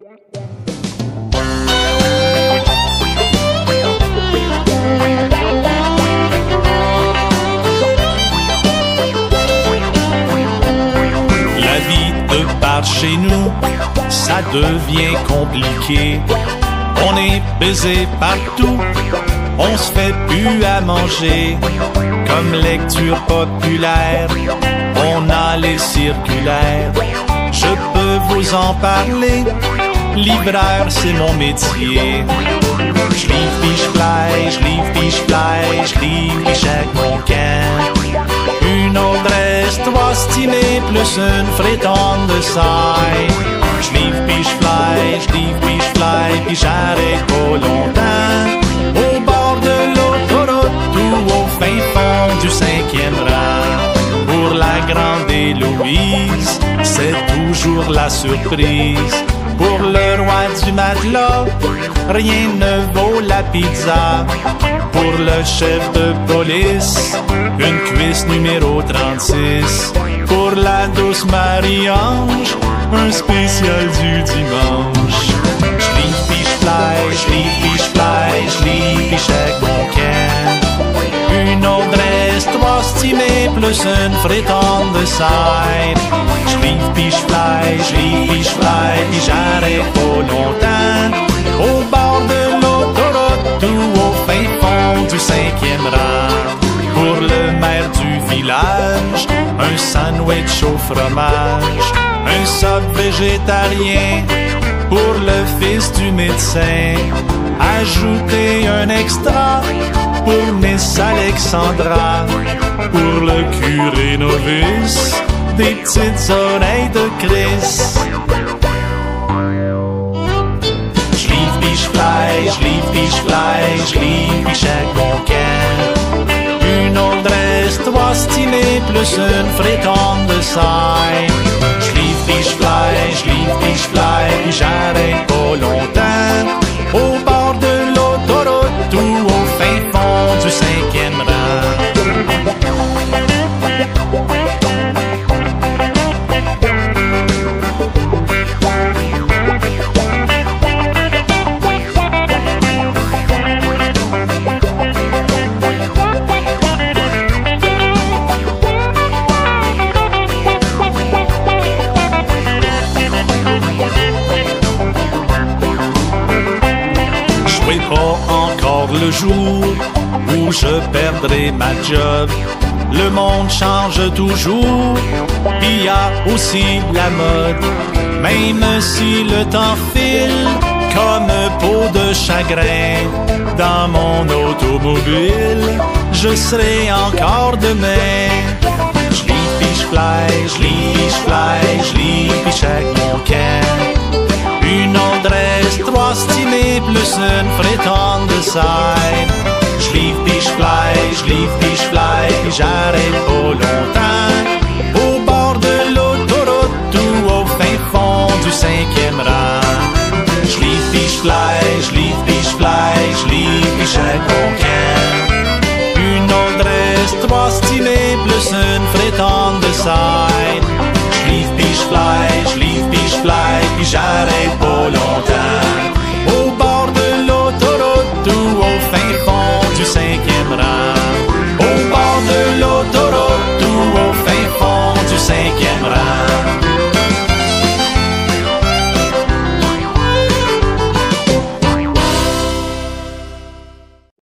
La vie de part chez nous, ça devient compliqué. On est baisé partout, on se fait plus à manger. Comme lecture populaire, on a les circulaires. Je peux vous en parler, libraire c'est mon métier. J'livre pis j'fly, j'livre pis j'fly, j'livre pis chaque mon camp. Une autre histoire stimée plus une frétonne de saille. J'livre pis j'fly, pis j'arrête pas longtemps. Au bord de l'autoroute ou au fin fond du 5e rang. Pour la grande Héloïse, c'est toujours la surprise. Pour le roi du matelas, rien ne vaut la pizza. Pour le chef de police, une cuisse numéro 36. Pour la douce Marie-Ange, un spécial du dimanche. J'livre pis j'fly, j'livre pis j'fly, j'livre pis chaque mon camp. Une autre histoire stimée plus une frétonne de side. J'livre pis j'fly, j'livre pis j'fly, pis j'arrête pas longtemps. Au bord de l'autoroute ou au fin fond du 5e rang. Pour le maire du village, un sandwich au fromage, un sub végétarien. Pour le fils du médecin, ajouter un extra. Pour Miss Alexandra, pour le curé novice, des petites oreilles de Chris. J'livre pis j'fly, j'livre pis j'fly, j'livre pis chaque mon camp. Une autre histoire stimée plus une frétonne de saille. J'livre pis j'fly, j'livre pis j'fly, pis j'arrête pas longtemps. Au bord de l'autoroute ou au fin fond du 5e rang. Pas encore le jour où je perdrai ma job. Le monde change toujours, pis y a aussi la mode. Même si le temps file comme peau de chagrin, dans mon automobile, je serai encore demain. J'livre pis j'fly, j'livre pis j'fly, j'livre pis chaque mon camp. Une autre histoire stimée plus une frétonne de side. J'livre pis j'fly, j'livre pis j'fly, pis j'arrête pas longtemps. Au bord de l'autoroute ou au fin fond du 5e rang. J'livre pis j'fly, j'livre pis j'fly, j'livre pis chaque mon camp. Une autre histoire stimée plus une frétonne de side. J'livre pis j'fly, j'livre pis j'fly, pis j'arrête pas longtemps.